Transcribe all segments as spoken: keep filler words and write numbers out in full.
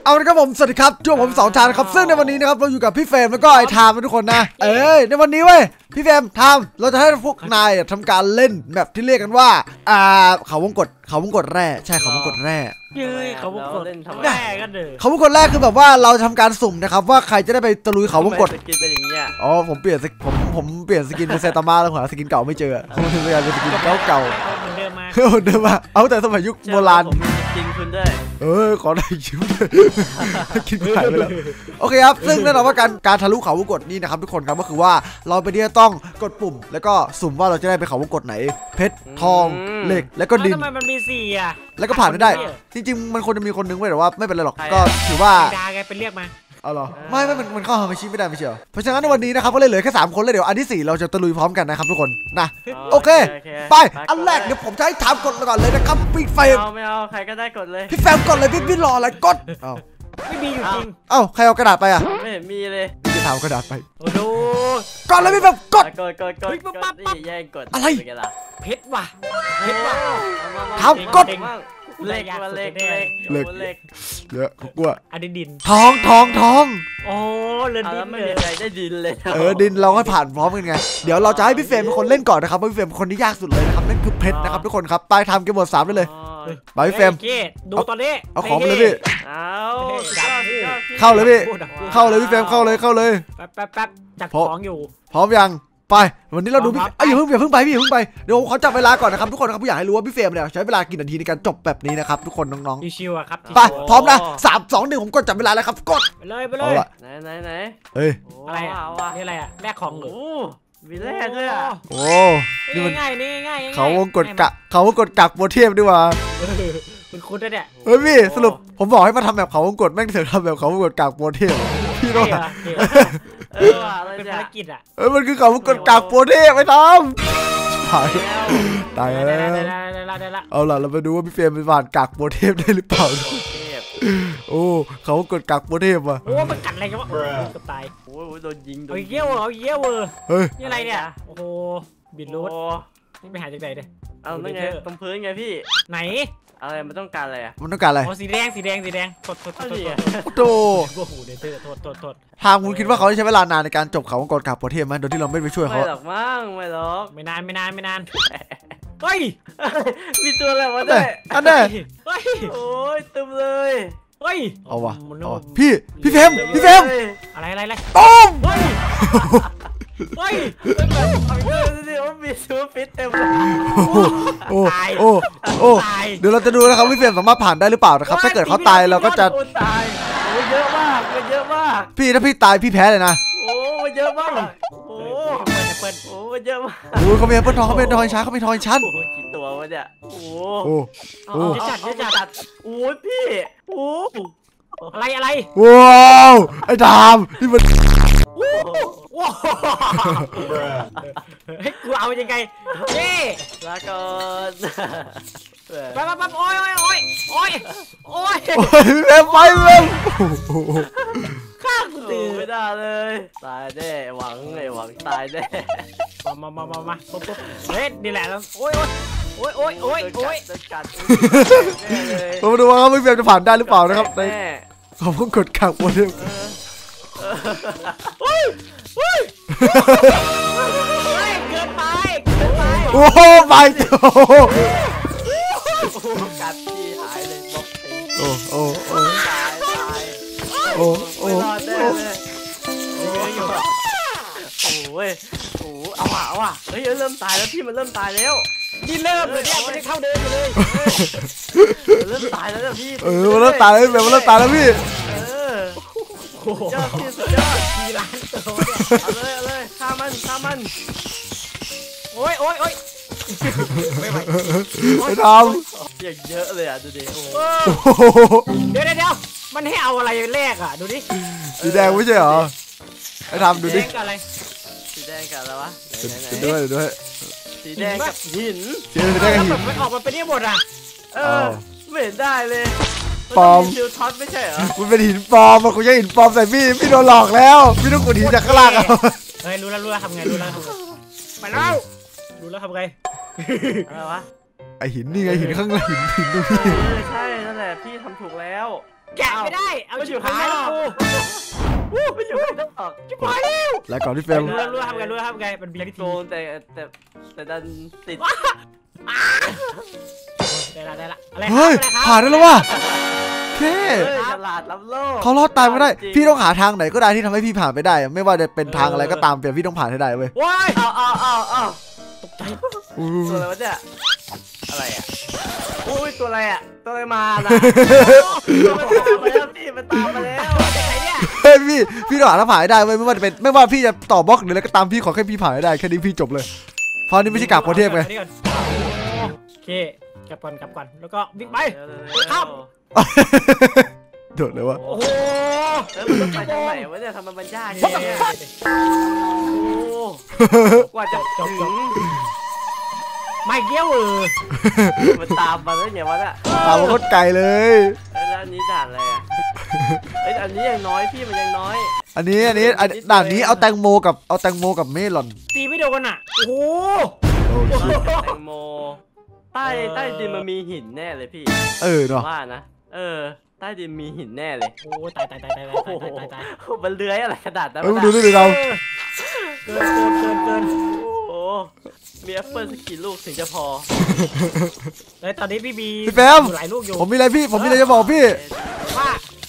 เอาละครับผมสวัสดีครับช่วงผมสองชาครับซึ่งในวันนี้นะครับเราอยู่กับพี่เฟรมแล้วก็ไอ้ไทม์ทุกคนนะเอ้ยในวันนี้เว้ยพี่เฟรมไทม์เราจะให้พวกนายทำการเล่นแบบที่เรียกกันว่าอ่าเขาวงกฏเขาวงกฏแร่ใช่เขาวงกฏแร่เย้ยเขาวงกฏแร่กันเด้อเขาวงกฏแร่คือแบบว่าเราทำการสุ่มนะครับว่าใครจะได้ไปตะลุยเขาวงกฏสกินเป็นอย่างเงี้ยอ๋อผมเปลี่ยนผมผมเปลี่ยนสกินเป็นเซตามาแล้วหาสกินเก่าไม่เจอผมถึงเป็นสกินเก่าเก่าเหมือนเดิมมาเหมือนเดิมมาเอาแต่สมัยยุคโบราณผมมีจริงคุณด้วยเออขอได้ยิ้มเลยกินขายไปแล้วโอเคครับซึ่งแน่นอนว่าการการทะลุเขาวงกฏนี่นะครับทุกคนครับก็คือว่าเราไปที่จะต้องกดปุ่มแล้วก็สุ่มว่าเราจะได้ไปเขาวงกฏไหนเพชรทองเหล็กแล้วก็ดินทำไมมันมีสี่อ่ะแล้วก็ผ่านไม่ได้จริงๆมันควรจะมีคนนึงไว้แต่ว่าไม่เป็นไรหรอกก็ถือว่าดาไงเป็นเรียกมาเอาหรอไม่ไม่มันเข้าฮามาชิไม่ได้ไม่เชียวเพราะฉะนั้นในวันนี้นะครับก็เลยเหลือแค่สามคนเลยเดี๋ยวอันที่สี่เราจะตะลุยพร้อมกันนะครับทุกคนนะโอเคไปอันแรกเดี๋ยวผมจะให้ถามกดก่อนเลยนะครับปิดไฟไม่เอาไม่เอาใครก็ได้กดเลยพี่แฟมกดเลยพี่พี่รออะไรกดเอ้าไม่มีอยู่จริงเอ้าใครเอากระดาษไปอ่ะไม่เห็นมีเลยพี่ถามกระดาษไปโอ้โหกดเลยพี่แฟมกดกดกดกดกดนี่แย่งกดอะไรเพชรว่ะเพชรว่ะทำกดเล็กเล็กเล็กเล็กเล็กเยอะกลัวอะดินดินทองทองทองโอ้เล่นดินไม่มีใครได้ดินเลยเออดินเราก็ผ่านพร้อมกันไงเดี๋ยวเราจะให้พี่เฟรมเป็นคนเล่นก่อนนะครับพี่เฟรมเป็นคนที่ยากสุดเลยนะครับนั่นคือเพชรนะครับทุกคนครับไปทำเกมหมดสามได้เลยไปพี่เฟรมดูตอนนี้เอาของไปเลยพี่เอาเข้าเลยพี่เข้าเลยพี่เฟรมเข้าเลยเข้าเลยแป๊บแป๊บแป๊บจัดของอยู่พร้อมยังไปวันนี้เราดูพี่เอ้ยอย่าเพิ่งอย่าเพิ่งไปพี่อย่าเพิ่งไปเดี๋ยวเขาจับเวลาก่อนนะครับทุกคนครับผู้อยากให้รู้ว่าพี่เฟรมเนี่ยใช้เวลากี่นาทีในการจบแบบนี้นะครับทุกคนน้องๆชิวๆอะครับไปพร้อมนะสามสองหนึ่งผมกดจับเวลาแล้วครับกดไปเลยไปเลยไหนไหนไหนเฮ้ยอะไรอ่ะนี่อะไรอ่ะแลกของเหรอมีแลกด้วยอ่ะโอ้นี่ง่ายนี่ง่ายเขาวงกดกะเขาวงกดกักโปรเทมดีกว่าคุณคุณเนี่ยเฮ้ยพี่สรุปผมบอกให้มาทำแบบเขาวงกดแม่งเสือกทำแบบเขาวงกดกักโปรเทมพี่น้องเออเป็นภารกิจอ่ะเออมันคือเขาวงกดกักโปรเทมไปทำตายตายแล้วเอาล่ะเราไปดูว่าพี่เฟรมเป็นผ่านกักโปรเทมได้หรือเปล่าโอ้เขากดกักโปรเทมว่ะโอ้มันกัดอะไรกันวะก็ตายโอ้ยโดนยิงโดนเยี่ยวเอาเยี่ยวเวอร์เฮ้ยนี่อะไรเนี่ยโอ้โหบิดรูทนี่ไปหาจากไหนเนี่ยเอานั่นไงตรงพื้นไงพี่ไหนอะไรมันต้องการอะไรอ่ะมันต้องการอะไรอ๋อสีแดงสีแดงสีแดงโทษโทษโทษโตโอ้โหเดเตอร์โทษโทษโทษทางคุณคิดว่าเขาใช้เวลานานในการจบเขาวงกฏกักโปรเทมไหมโดยที่เราไม่ไปช่วยเขาไม่หรอกมั้งไม่หรอกไม่นานไม่นานไม่นานเฮ้ยมีตัวอะไรวะเนี่ยอันนี้เฮ้ยโอ้ยตึมเลยเฮ้ยเอาวะพี่พี่เฟรมพี่เฟรมอะไรอะไรอะไรต้มเฮ้ยเฮ้ยนี่ว่ามีซูเปอร์ฟิตเต็มเลยโอ้โอ้โอ้เดี๋ยวเราจะดูนะครับพี่เฟรมสามารถผ่านได้หรือเปล่านะครับถ้าเกิดเขาตายเราก็จะตายโอ้เยอะมากมันเยอะมากพี่ถ้าพี่ตายพี่แพ้เลยนะโอ้เยอะมากโอ้เปิดโอ้เยอะมากโอ้เขาเป็นเปิ้ลทองเขาเป็นทองชั้นเขาเป็นทองชั้นโอ้กี่ตัววะเนี่ยโอ้โอ้โอ้จัดจัดโอ้พี่โอ้อะไรอะไรว้าวไอ้ดามนี่มันว้าวเฮ้ยกูเอายังไงนี่ลาก่อนไปไปไปโอ้ยโอ้ยโอ้ยโอ้ยโอ้ยเร็วไปเร็วข้ากูตื่นไม่ได้เลยตายแน่หวังไงหวังตายแน่มามามามาปุ๊บปุ๊บเฮ้ยนี่แหละแล้วโอ้ยโอ้ยโอ้ยโอ้ยโอ้ยโดนกัดเรามาดูว่าพี่เฟรมจะผ่านได้หรือเปล่านะครับในขอบคุณกดกักโปรเทมเฮ้ยเฮ้ยเกินไปเกินไปโอ้ไปโตกัดที่หายเลยบล็อกโอ้โอ้โอ้ตายตายโอ้โอ้รอดแน่เลยโอ้ยโอ้เอาว่ะเอาว่ะเฮ้ยเริ่มตายแล้วพี่มันเริ่มตายแล้วนี่เริ่มเลยเนี่ยมันได้เข้าเดินอยู่เลยเริ่มตายแล้วพี่เออมันเริ่มตายแล้วมันเริ่มตายแล้วพี่ยอดที่สุดยอดกี่ล้านตัวเอาเลยเอาเลยฆ่ามันฆ่ามันโอ้ยโอ้ยโอ้ยไม่ไหวไม่ทำอย่างเยอะเลยอ่ะดูดิโอ้เดี๋ยวเดี๋ยวมันให้เอาอะไรแรกอ่ะดูดิสีแดงไม่ใช่เหรอไอ้ทำดูดิสีแดงกับอะไรสีแดงกับอะไรวะด้วยด้วยสีแดงกับหินสีแดงกับหินมันออกมาเป็นนี่หมดอ่ะเออไม่เห็นได้เลยปลอมชิลท็อตไม่ใช่เหรอคุณเป็นหินปลอมอะคุณยังหินปลอมใส่พี่พี่โดนหลอกแล้วพี่ต้องกดหินจากข้างล่างเอาเฮ้ยรู้แล้วรู้แล้วทำไงรู้แล้วทำไงไปแล้วรู้แล้วทำไงอะไรวะไอหินนี่ไงหินข้างล่างหินหินตรงนี้ใช่นั่นแหละพี่ทำถูกแล้วแกะไม่ได้เอาชิบหายแล้วกูไม่อยู่ไม่ต้องออกชิบหายแล้วและก่อนพี่เฟรมรู้รู้ทำไงรู้ทำไงมันมีวิธีโกนแต่แต่แต่ดันติดได้ละได้ละอะไรเฮ้ยผ่านได้แล้วว่ะโอเคฉลาดล้ำโลกเขารอดตายไม่ได้พี่ต้องหาทางไหนก็ได้ที่ทำให้พี่ผ่านไปได้ไม่ว่าจะเป็นทางอะไรก็ตามเพียงพี่ต้องผ่านให้ได้เว้ยว้ายเอาเอาเอาเอาตกใจตัวอะไรวะเนี่ยอะไรอ่ะอุ้ยตัวอะไรอ่ะตัวอะไรมานะมันตามมาแล้วพี่มันตามมาแล้วจากไหนเนี่ยเฮ้ยพี่พี่ต้องหาทางผ่านให้ได้เว้ยไม่ว่าจะเป็นไม่ว่าพี่จะต่อบล็อกหรืออะไรก็ตามพี่ขอแค่พี่ผ่านให้ได้แค่นี้พี่จบเลยเพราะนี่ไม่ใช่กากโปรเทพไงโอเคกลับก่อนกลับก่อนแล้วก็วิ่งไปโดดเลยวะโอ้โหแล้วมันต้องไปทางไหนวะเนี่ยทำไมมันยากอย่างเงี้ยโอ้กว่าจะถึงไม่เกี้ยวเออมันตามมาแล้วเนี่ยวะเนี่ยตามมาโคตรไกลเลยแล้วอันนี้ด่านอะไรอ่ะเอ้ยอันนี้ยังน้อยพี่มันยังน้อยอันนี้อันนี้อันด่านนี้เอาแตงโมกับเอาแตงโมกับเมลอนตีไม่โดนอ่ะโอ้โหแตงโมใต้ใต้ดินมันมีหินแน่เลยพี่เออเนาะว่านะเออใต้ดินมีหินแน่เลยโอ้ตายตายตายตายตายโอ้โหตายตายมันเลื้อยอะไรขนาดนั้นเออดูดูดูเราเกินเกินเกินเกินโอ้มีแอปเปิลสักกี่ลูกถึงจะพอเฮ้ยตอนนี้พี่บีพี่แฟมหลายลูกอยู่ผมมีอะไรพี่ผมมีอะไรจะบอกพี่ว่า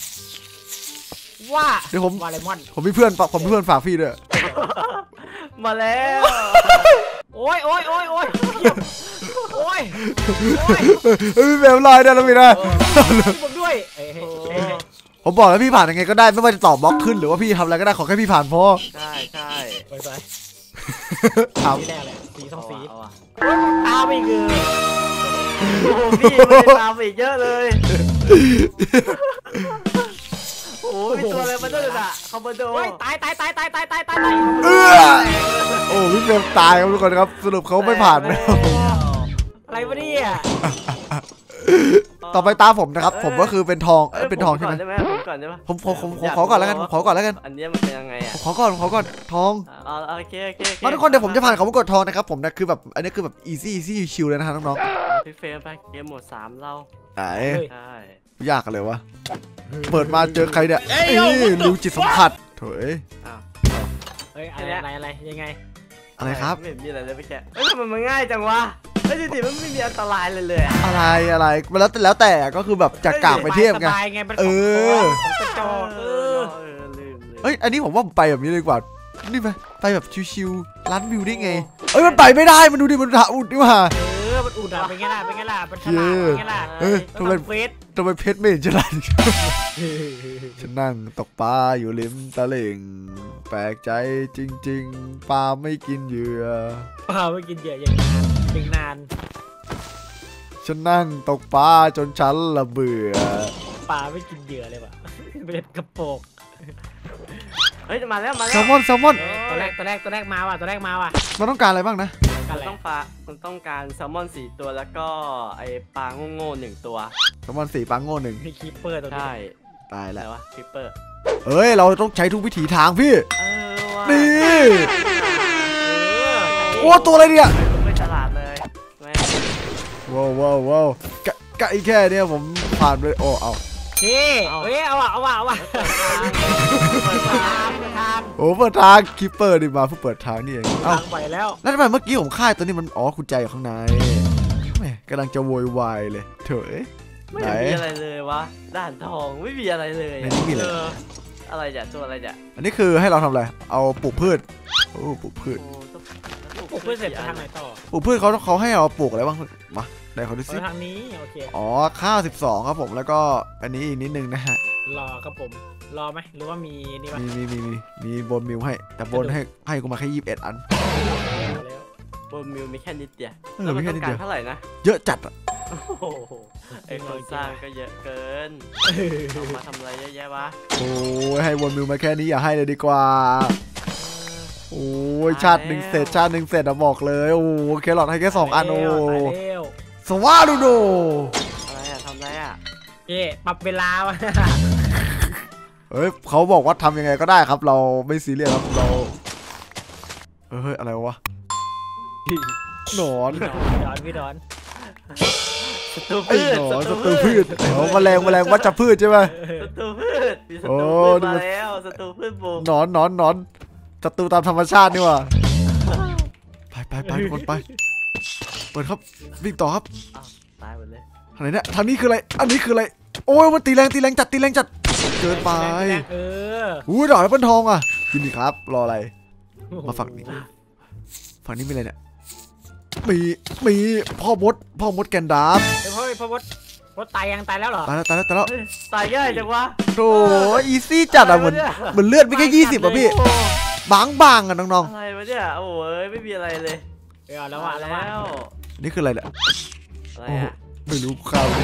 ว่าเดี๋ยวผมวาเลมอนผมมีเพื่อนผมมีเพื่อนฝากพี่ด้วยมาแล้วโอ้ยโอ้ยโอ้ยโอ้ยโอ้ยโอ้ยเฮ้ยพี่แฟมลอยได้แล้วพี่นะผมด้วยเอ้ยเฮ้ยเฮ้ยเฮ้ยผมบอกแล้วพี่ผ่านยังไงก็ได้ไม่ว่าจะตอบบล็อกขึ้นหรือว่าพี่ทำอะไรก็ได้ขอแค่พี่ผ่านพอใช่ใช่ไปไปถามสีแรกเลยสีสองสีเอาอะตาไม่เงยโอ้โหพี่ไม่ได้ตามไปอีกเยอะเลยโอ้มีตัวอะไรมาด้วยอ่ะคอมโบโดโอ้ยตายตายตายตายตายตายตายตายเออโอ้พี่เฟรมตายครับทุกคนครับสรุปเขาไม่ผ่านนะอะไรวะเนี่ยต่อไปตาผมนะครับผมก็คือเป็นทองเอ้ยเป็นทองใช่ไหมได้ไหมผมก่อนได้ไหมผมผมผมผมขอก่อนแล้วกันผมขอก่อนแล้วกันอันนี้มันเป็นยังไงอ่ะขอก่อนขอก่อนทองเอาโอเคโอเคมาทุกคนเดี๋ยวผมจะผ่านคำว่ากดทองนะครับผมนะคือแบบอันนี้คือแบบ easy easy ชิลเลยนะฮะน้องพี่เฟรมไปเกมโหมดสามเราๆไหนใช่ยากกันเลยวะเปิดมาเจอใครเนี่ยเอ้ยรู้จิตสัมผัสโถยอ้าวเฮ้ยอะไรอะไรอะไรยังไงอะไรครับไม่เห็นมีอะไรเลยพี่แกเอ้ยทำไมมันง่ายจังวะเอ้ยจริงๆมันไม่มีอันตรายเลยเลยอะอะไรอะไรแล้วแต่แล้วแต่ก็คือแบบจากกากไปเทียบไงสบายไงมันเออของกระจอกเออเออลืมลืมเอ้ยอันนี้ผมว่าไปแบบนี้เลยดีกว่านี่ไหมไปแบบชิวๆร้านวิวได้ไงเอ้ยมันไปไม่ได้มันดูดิมันหาอุดดิว่าเออมันอุดอ่ะเป็นไงล่ะเป็นไงล่ะมันฉลาดเป็นไงล่ะเออทำไมเฟสทำไมเพชรไม่เห็นฉลาด ฉันนั่งตกปลาอยู่ริมตลิ่งแปลกใจจริงๆปลาไม่กินเหยื่อเปล่าไม่กินเยอะอย่างนานเป็นนานฉันนั่งตกปลาจนฉันละเบื่อปลาไม่กินเหยื่อเลยว่ะเป็นกระโปงเฮ้ยมาแล้วมาแซแล้ลวมอนแซลมอนตัวแรกตัวแรกตัวแรกมาว่ะตัวแรกมาว่ะมันต้องการอะไรบ้างนะกันมันแหละต้องปลามันต้องการแซลมอนสี่ตัวแล้วก็ไอปลาโง่ๆหนึ่งตัวแซลมอนสี่ปลาโง่หนึ่งมีคีปเปอร์ตัวนี้ใช่ตายอะไรแล้ววะคริปเปอร์เอ้ยเราต้องใช้ทุกวิถีทางพี่เออว่ะนี่เออโอ้ตัวอะไรเนี่ยไม่ฉลาดเลยแม่ว้าวว้าวว้าวกะกะอีแค่เนี่ยผมผ่านไปโอ้เอาเฮ้เฮ้ยเอาว่ะเอาว่ะเอาว่ะเปิดทางเปิดทางโอ้เปิดทางคิปเปอร์ดิมาเพื่อเปิดทางนี่เองเอ้าทางไปแล้วแล้วทำไมเมื่อกี้ผมฆ่าตัวนี้มันอ๋อคุณใจอยู่ข้างในแม่กำลังจะโวยวายเลยเถอะไม่ไหนมีอะไรเลยวะด่านทองไม่มีอะไรเลยในนี้มีอะไรเอออะไรจะตัวอะไรจะอันนี้คือให้เราทำอะไรเอาปลูกพืชโอ้ปลูกพืชโอ้ต้องปลูกพืชเสร็จไปทางไหนต่อปลูกพืชเขาเขาให้เราปลูกอะไรบ้างมาได้เขาดูไปสิทางนี้โอเคอ๋อข้าวสิบสองครับผมแล้วก็อันนี้อีกนิดนึงนะฮะรอครับผมรอไหมหรือว่ามีนี่วะมีมีมีมีมีบนมิวให้แต่บนให้ให้กูมาแค่ยี่สิบเอ็ดอันแล้วบนมิวมีแค่นิดเดียวเออแล้วมีมันแค่ต้อนิดงกาเดีรยวเท่าไหร่นะเยอะจัดอะโอ้โหไอคนสร้างก็เยอะเกินเอามาทำอะไรเยอะแยะวะโอ้ยให้บนมิวมาแค่นี้อย่าให้เลยดีกว่าโอ้ยชาติหนึ่งเสร็จชาติหนึ่งเสร็จอะบอกเลยโอ้แครอทให้แค่สองอันโอ้ตายแล้วสวาดูโดอะไรอะทำอะไรอะเอ๊ะปรับเวลาวะเฮ้ยเขาบอกว่าทำยังไงก็ได้ครับ เราไม่ซีเรียสครับเราเฮ้ยอะไรวะหนอนพี่ดอนพี่ดอนสศัตรูไอ้พืชหนอนศัตรูพืชเดี๋ยวแมลงแมลงวัชพืชใช่ไหมศัตรูพืชมีศัตโอ้รูพืชนี่มามันแล้วศัตรูพืชบุกหนอนหนอนหนอนศัตรูตามธรรมชาตินี่หว่าไปไปไปทุกคนไปเปิดครับวิ่งต่อครับอ้าวตายหมดเลยทางไหนเนี่ยทางนี้คืออะไรอันนี้คืออะไรโอ้ยมันตีแรงตีแรงจัดตีแรงจัดเกินไปเอออุ้ยดอกแอปเปิลทองอ่ะกินดิครับรออะไรมาฝั่งนี้ฝั่งนี้มีอะไรเนี่ยมีมีพ่อมดพ่อมดแกนดาร์ฟเฮ้ยพ่อพ่อมดมดตายยังตายแล้วเหรอตายแล้วตายแล้วตายแล้วเฮ้ยตายง่ายจังวะโอ้อีซี่จัดอ่ะเหมือนเหมือนเลือดไม่แค่ยี่สิบอ่ะพี่โอ้บางบางอ่ะน้องอะไรวะเนี่ยโอ้ยไม่มีอะไรเลยเออแล้วว่ะแล้วว่ะแล้วๆนี่คืออะไรเนี่ยอะไรโอ้โหอะไม่รู้ข้าว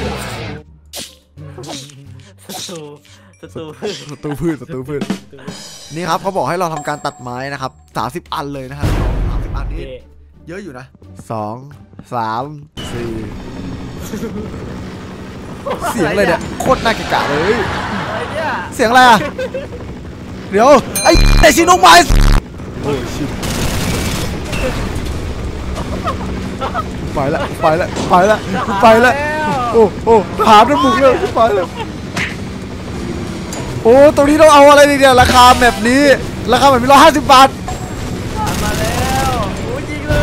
ศัตรูศัตรูพืชศัตรูพืชศัตรูพืชนี่ครับเขาบอกให้เราทำการตัดไม้นะครับสามสิบอันเลยนะครับสามสิบอันนี้เยอะอยู่นะสองสามสี่เสียงอะไรเนี่ยโคตรน่าเกลียดเลยอะไรเนี่ยเสียงอะไรอ่ะเดี๋ยวไอ้แต่ชิโนไมส์โอ้ชิบไปละไปละไปละไปละโอ้โอ้ทหารมันบุกเลยไปละโอ้ตรงนี้ต้องเอาอะไรดีเนี่ยราคาแบบนี้ราคาแบบนี้ร้อยห้าสิบบาทมาแล้วโอ้ยิงเลย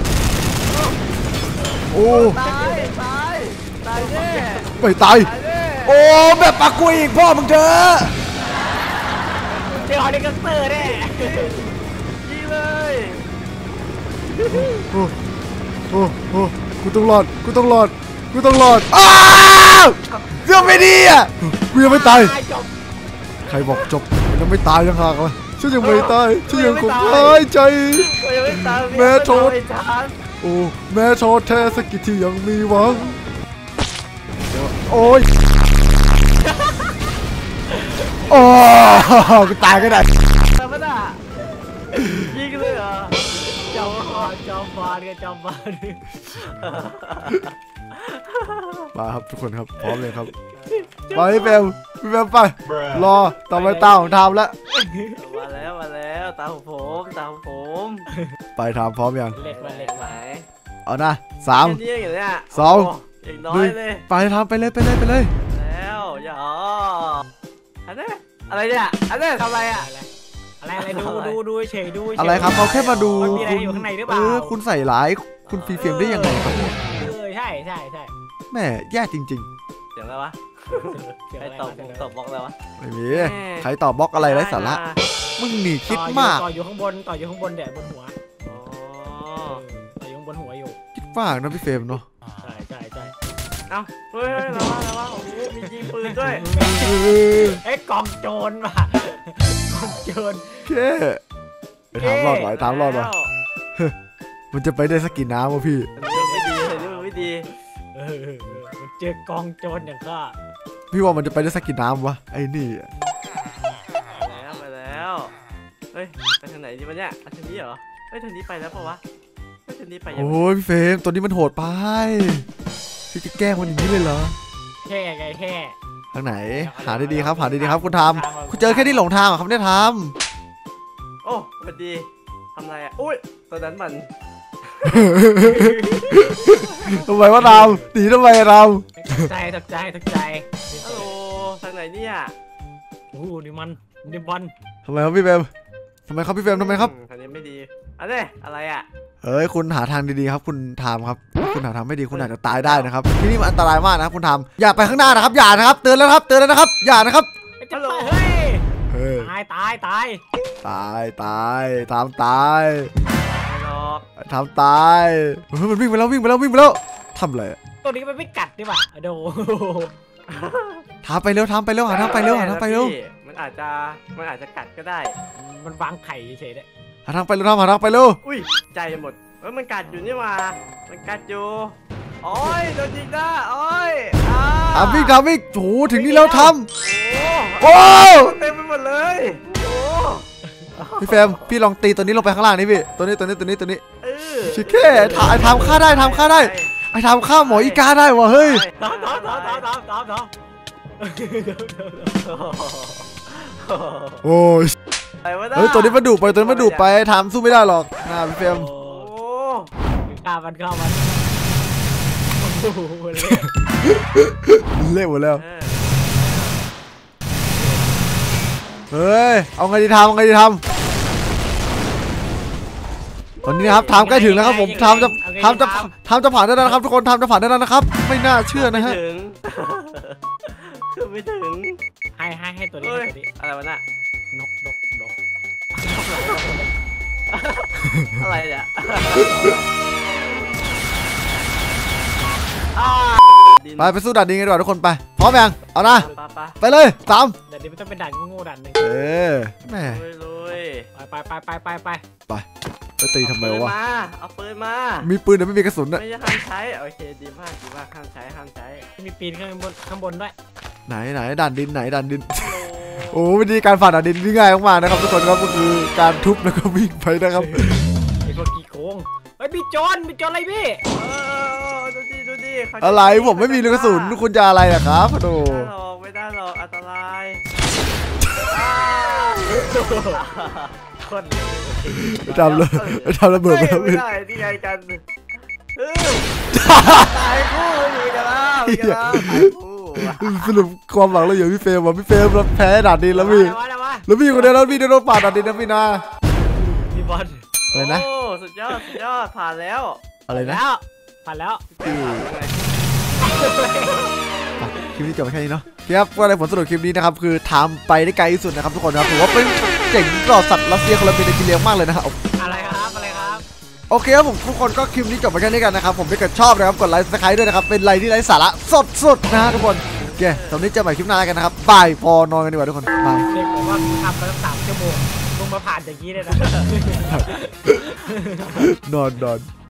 โอ้ตายตายตายแน่ไม่ตายตายแน่โอ้แบบปากกุยอีกพ่อมึงเถอะเจอฮอร์ดิกัสเตอร์แน่ยิงเลยโอ้โอ้โอ้กูต้องรอดกูต้องรอดกูต้องรอดอ้าวเรื่องไม่ดีอ่ะกูยังไม่ตายจบใครบอกจบยังไม่ตายยังหากวะฉันยังไม่ตายฉันยังคงหายใจโอ้ยยังไม่ตายแม่โทษไม่ตายโอ้แม้โทษแท้สักกี่ที่ยังมีหวังโอ้ยโอ้กูตายก็ได้แต่มันอ่ะยิงเลยเหรอจอมบอลจอมบอลกับจอมบอลมาครับทุกคนครับพร้อมเลยครับไปพี่เบลพี่เบลไปรอต่อไปตาของทามแล้วมาแล้วมาแล้วตาของผมตาของผมไปทามพร้อมยังเล็กมาเล็กไหนมาเอานะสามแค่นี้อย่างเนี้ยสองโอย่างน้อหนึ่ยงเลยไปทามไปเลยไปเลยไปเลยแล้วอย่าอ๋ออันนี้อะไรเนี่ยอันนี้ทำอะไรอ่ะอะไรอะไรดูดูดูเฉยดูเฉยอะไรครับเขาแค่มาดูมันมีอะไรคุณอยู่ข้างในหรือเปเอล่าอคุณใส่ร้ายคุณฟรีเฟรมได้ยังไงครับเออใช่ใช่ใช่แม่แย่จริงเสียงอะไรวะเกี่ยวใครอะไรตอบมาผมตอบบล็อกแล้ววะๆไม่มีใครตอบบล็อกอะไรไร้สาระมึงหนีคิดมากต่ออยู่ข้างบนต่ออยู่ข้างบนเดี๋ยวบนหัวอ๋อต่ออยู่ข้างบนหัวอยู่คิดมากนะพี่เฟรมเนาะใช่ใช่ใช่เอ้าเฮ้ยระวังระวังโอ้โหมียิงปืนด้วยเออเอ้ยกองโจรว่ะกองโจรแค่ไปถามรอดไหวถามรอดวะแล้วมันจะไปได้สักกี่น้ำวะพี่อันนี้ไม่ดีอันนี้มันไม่ดีเออมันเจอกองโจรอย่างข้าพี่ว่ามันจะไปได้สักกี่น้ำวะไอ้นี่อะไปแล้วไปแล้วเฮ้ยไปทางไหนดีวะเนี่ยไปทางนี้เหรอเฮ้ยทางนี้ไปแล้วปะวะเฮ้ยทางนี้ไปยังโอ้ยพี่เฟรมตัวนี้มันโหดไปพี่จะแกล้งมันอย่างนี้เลยเหรอแค่ไงแค่ทางไหนหาดีๆครับหาดีๆครับคุณทำคุณเจอแค่ที่หลงทางเหรอครับเนี่ยทโอ้สวัสดีทำไรอ่ะอุ้ยตอนนั้นมันำทำไมว่าทำหนีทำไมอะทตกใจตกใจตกใจฮัลโหลทางไหนเนี่ยโอ้นี่มันนี่บอลำทำไมครับพี่เฟรมทำไมครับพี่เฟรมทำไมครับอืทางนี้ไม่ดีอันนี้อะไรอ่ะเอ้ยคุณหาทางดีๆครับคุณทามครับคุณหาทางไม่ดีคุณอาจจะตายได้นะครับที่นี่มันอันตรายมากนะครับคุณทามอย่าไปข้างหน้านะครับอย่านะครับเตือนแล้วครับเตือนแล้วนะครับอย่านะครับจะไปเฮ้ยเฮ้ยตายตายตายตายตายทามตายไม่หรอกทำตายเฮ้ยมันวิ่งไปแล้ววิ่งไปแล้ววิ่งไปแล้วทำอะไรอะตัวนี้มันไม่กัดดิว่ะโดทำไปเร็วทำไปเร็วหาทางไปเร็วหาทางไปเร็วพี่มันอาจจะมันอาจจะกัดก็ได้มันวางไข่เฉยๆเนี่ยหาทางไปเร็วทำหาทางไปเร็วอุ้ยใจหมดเอ้ยมันกัดอยู่นี่มามันกัดอยู่โอ้ยโดนยิงได้โอ้ยอ่าทำวิ่งทำวิ่งโอ้โหถึงนี่แล้วทโอ้ำโอ้เต็มไปหมดเลยโอ้พี่แฟมพี่ลองตีตัวนี้ลงไปข้างล่างนี่พี่ตัวนี้ตัวนี้ตัวนี้ตัวนี้เออชิคเก้ทำไอ้ทำฆ่าได้ทำฆ่าได้ไอ้ทำฆ่าหมออีกาได้วะเฮ้ยตามตามตามตามตามตามตามโอ้ยอะไรวะน่ะเฮ้ยตัวนี้มาดุไปตัวนี้มาดุไปทำสู้ไม่ได้หรอกนะพี่แฟมโอ้ฆ่ามันฆ่ามันโโอ้โหเละเละหมดแล้วเออเฮ้ยเอาไงดีทำเอาไงดีทำตอนนี้นะครับทำใกล้ถึงแล้วครับผมทำจะทำจะทำจะผ่านได้แล้วนะครับทุกคนทำจะผ่านได้แล้วนะครับไม่น่าเชื่อนะฮะไม่ถึงคือไม่ถึงให้ให้ให้ตัวนี้เฮ้ยให้ตัวนี้อะไรวะน่ะนกนกนกอะไรเนี่ยอ่าดินไปไปสู้ด่านนี้กันดีกว่าทุกคนไปพร้อมยังเอานะปะปะไปเลยสามเดี๋ยวนี้มันต้องเป็นด่านโง่ๆด่านหนึ่งเออแม่ลุยลุยไปไปไปไปไปไปไปตีทำไมวะเอาปืนมามีปืนแต่ไม่มีกระสุนเอาอะปืนมาไม่ใช่ห้ามใช้โอเคดีมากดีมากห้ามใช้ห้ามใช้มีปีนข้างบนข้างบนด้วยไหนไหนด่านดินไหนด่านดินฮัลโหลโอ้วิธีการผ่านด่านดินที่ง่ายมากๆนะครับทุกคนครับก็คือการทุบแล้วก็วิ่งไปนะครับไอ้พวกกี่โกงเฮ้ยมีโจรมีโจรอะไรพี่เออดูดิดูดิเขาจอะไรผมไม่มีลูกกระสุนคุณจะอะไรอะครับโอ้ไม่ได้หรอกไม่ได้หรอกอันตรายอ้าคนเลยไปทำเลยไปทำระเบิดไปไม่ทำไม่ได้ที่ไงกันเออตายคู่มีกันแล้วมีกันแล้วตายคู่สรุปความหวังเราอยู่พี่เฟรมว่ะพี่เฟรมเราแพ้ด่านดินแล้วพี่วะวะแล้วพี่คนเดียวแล้วพี่โดนปาดด่านดินนะพี่นาพี่บอลอะไรนะโอ้สุดยอดสุดยอดผ่านแล้วอะไรนะแล้วผ่านแล้วคลิปนี้จบไปแค่นี้เนาะครับก็ในผลสรุปคลิปนี้นะครับคือทำไปได้ไกลที่สุดนะครับทุกคนครับถือว่าเป็นเจ๋งต่อสัตว์รัสเซียคนละเป็นกิเลียมากเลยนะครับอะไรครับอะไรครับโอเคครับผมทุกคนก็คลิปนี้จบไปแค่นี้กันนะครับผมถ้าเกิดชอบนะครับกดไลค์ซับสไครต์ด้วยนะครับเป็นไลค์ที่ไร้สาระสุดๆนะฮะทุกคนโอเคตอนนี้เจอใหม่คลิปหน้ากันนะครับบายพอนอนกันดีกว่าทุกคนบายเด็กบอกว่าทำมาตั้งสามชั่วโมงลงมาผ่านอย่างนี้เลยนะนอนนอน